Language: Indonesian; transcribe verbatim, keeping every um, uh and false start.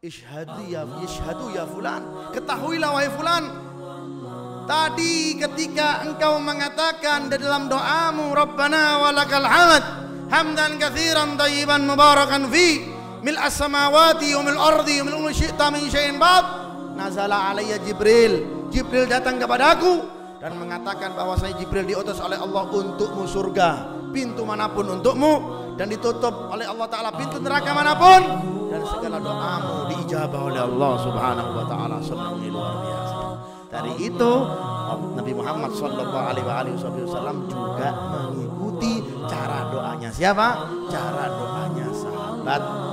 Ishhadu ya ishhadu ya fulan, ketahuilah wahai fulan, tadi ketika engkau mengatakan di dalam doamu Rabbana walakal hamd hamdan katsiran thayyiban mubarakan fi mil as-samawati wa mil ardi wa mil ma syi'ta min syai'in ba'd, nazala alayya Jibril, Jibril datang kepadaku dan mengatakan bahwasanya Jibril diutus oleh Allah untukmu surga, pintu manapun untukmu, dan ditutup oleh Allah Ta'ala pintu neraka manapun, dan segala doamu diijabah oleh Allah Subhanahu wa Ta'ala. Senang luar biasa. Dari itu Nabi Muhammad Sallallahu Alaihi Wasallam juga mengikuti cara doanya siapa? Cara doanya sahabat